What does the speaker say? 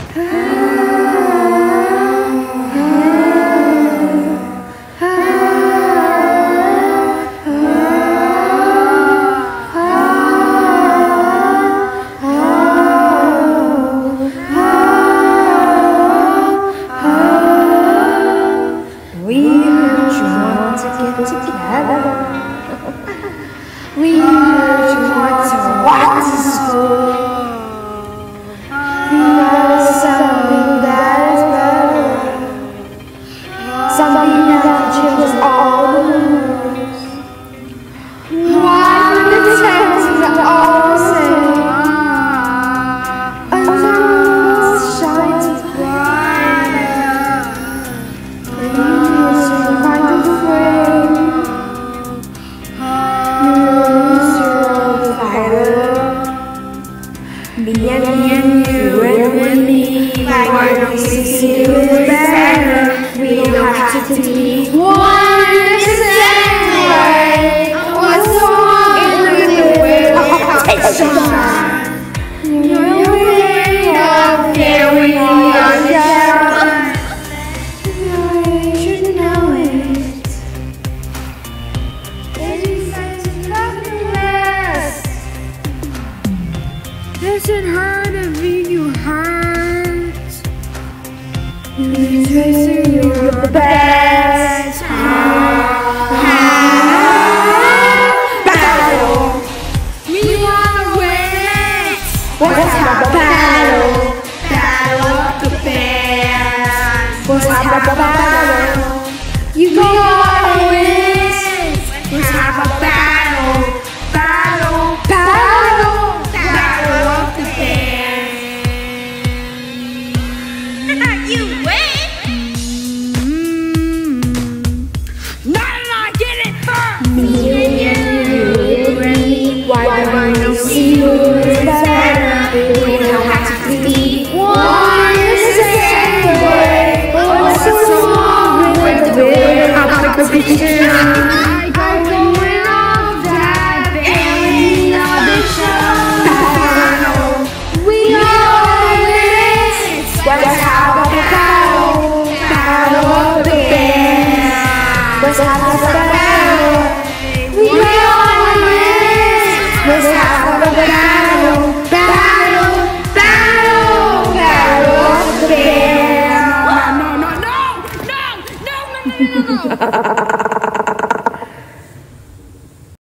We heard you want to get together. We heard you want to walk to school. We heard something that is better. Something that changes all the rules. Why do the towns all the same? Until it shines brighter. Me and you and me, why don't we see it better? We don't have to be one in the same way. What's wrong in the way of competition? You're way up there with the underground. You should know it. Doesn't hurt to be you hurt. You say you're the best. Battle. We wanna win it. Let's have a battle. Battle of the bands. Let's have a battle. You gotta win. Let's have a battle. Battle. Battle. Battle of the bands. You win!